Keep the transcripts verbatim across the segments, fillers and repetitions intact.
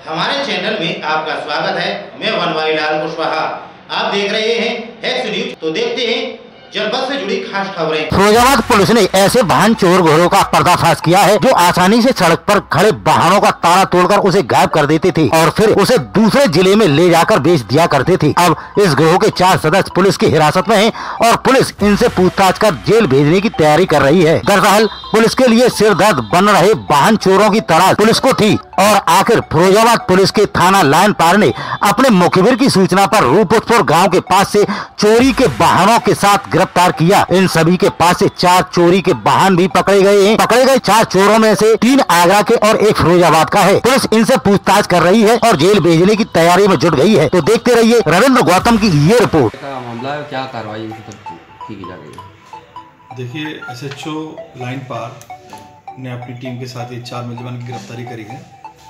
हमारे चैनल में आपका स्वागत है। मैं बनवारी लाल कुशवाहा। आप देख रहे हैं हेक्स न्यूज। तो देखते हैं जनपद से जुड़ी खास खबरें। फिरोजाबाद पुलिस ने ऐसे वाहन चोर गिरोह का पर्दाफाश किया है जो आसानी से सड़क पर खड़े वाहनों का ताला तोड़कर उसे गायब कर देते थे और फिर उसे दूसरे जिले में ले जाकर बेच दिया करते थे। अब इस गिरोह के चार सदस्य पुलिस की हिरासत में हैं और पुलिस इनसे पूछताछ कर जेल भेजने की तैयारी कर रही है। दरअसल पुलिस के लिए सिर दर्द बन रहे वाहन चोरों की तलाश पुलिस को थी और आखिर फिरोजाबाद पुलिस के थाना लाइन पार ने अपने मुखबिर की सूचना पर रूपपुर गांव के पास से चोरी के वाहनों के साथ गिरफ्तार किया। इन सभी के पास से चार चोरी के वाहन भी पकड़े गए हैं। पकड़े गए चार चोरों में से तीन आगरा के और एक फिरोजाबाद का है। पुलिस इनसे पूछताछ कर रही है और जेल भेजने की तैयारी में जुट गई है। तो देखते रहिए रविंद्र गौतम की ये रिपोर्ट। मामला क्या कार्रवाई की जा रही है? देखिए, एसएचओ लाइन पार ने अपनी टीम के साथ ये चार मुलजिमान की गिरफ्तारी करी है।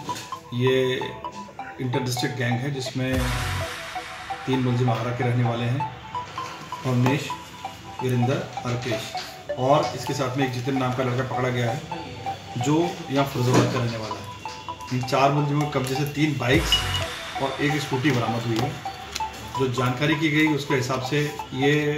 ये इंटर डिस्ट्रिक्ट गैंग है जिसमें तीन मुलजिम आगरा के रहने वाले हैं, अवनीश, वीरेंद्र, हरकेश, और इसके साथ में एक जितिन नाम का लड़का पकड़ा गया है जो यहाँ फिरोजाबाद का रहने वाला है। इन चार मुलजिमों के कब्जे से तीन बाइक्स और एक स्कूटी बरामद हुई है। जो जानकारी की गई उसके हिसाब से ये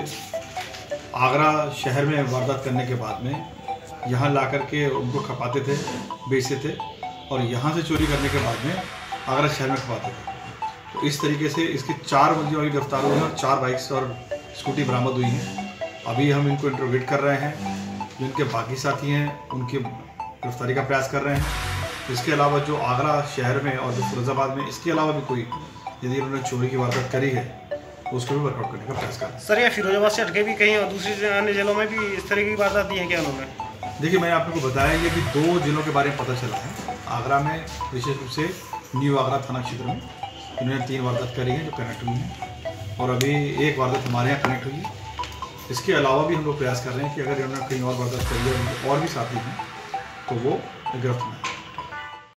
आगरा शहर में वारदात करने के बाद में यहाँ ला कर के उनको खपाते थे, बेचते थे और यहाँ से चोरी करने के बाद में आगरा शहर में खपाते थे। तो इस तरीके से इसके चार मुलजिमों की गिरफ्तार हुई है और चार बाइक्स और स्कूटी बरामद हुई हैं। अभी हम इनको इंटरोगेट कर रहे हैं। जो इनके बाकी साथी हैं उनकी गिरफ्तारी का प्रयास कर रहे हैं। इसके अलावा जो आगरा शहर में और जो फिरोजाबाद में इसके अलावा भी कोई यदि उन्होंने चोरी की वारदात करी है तो उसको भी वर्कआउट करने का प्रयास कर रहे हैं। सर, या फिरोजाबाद से हटके भी कहीं और दूसरी अन्य जिलों में भी इस तरह की वारदात दी है क्या उन्होंने? देखिए, मैंने आपको बताया ये कि दो जिलों के बारे में पता चला है। आगरा में विशेष रूप से न्यू आगरा थाना क्षेत्र में इन्होंने तीन वारदात करी हैं जो कनेक्ट हुई हैं और अभी एक वारदात हमारे यहाँ कनेक्ट हुई है। इसके अलावा भी हम लोग प्रयास कर रहे हैं कि अगर इन्होंने कहीं और वारदात करी है और भी साथी हैं तो वो गिरफ्तार